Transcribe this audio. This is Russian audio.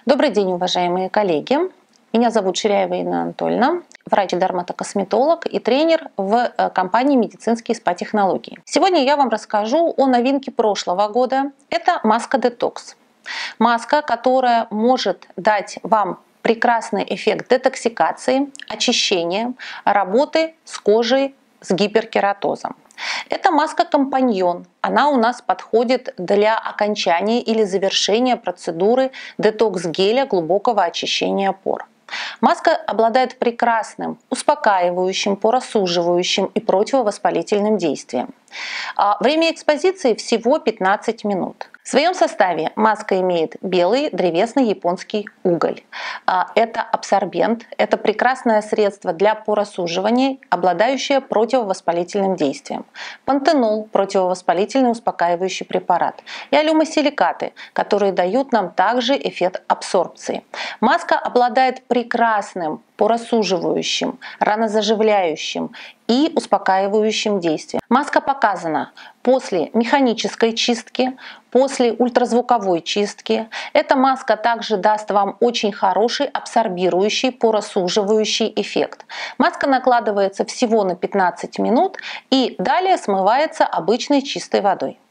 Добрый день, уважаемые коллеги. Меня зовут Ширяева Инна Анатольевна, врач-дерматокосметолог и тренер в компании «Медицинские спа-технологии». Сегодня я вам расскажу о новинке прошлого года. Это маска Detox. Маска, которая может дать вам прекрасный эффект детоксикации, очищения, работы с кожей с гиперкератозом. Это маска-компаньон. Она у нас подходит для окончания или завершения процедуры детокс-геля глубокого очищения пор. Маска обладает прекрасным успокаивающим, поросуживающим и противовоспалительным действием. Время экспозиции всего 15 минут. В своем составе маска имеет белый древесный японский уголь. Это абсорбент, это прекрасное средство для поросуживания, обладающее противовоспалительным действием. Пантенол – противовоспалительный успокаивающий препарат. И алюмосиликаты, которые дают нам также эффект абсорбции. Маска обладает прекрасным поросуживающим, ранозаживляющим и успокаивающим действием. Маска показана после механической чистки, после ультразвуковой чистки. Эта маска также даст вам очень хороший абсорбирующий, поросуживающий эффект. Маска накладывается всего на 15 минут и далее смывается обычной чистой водой.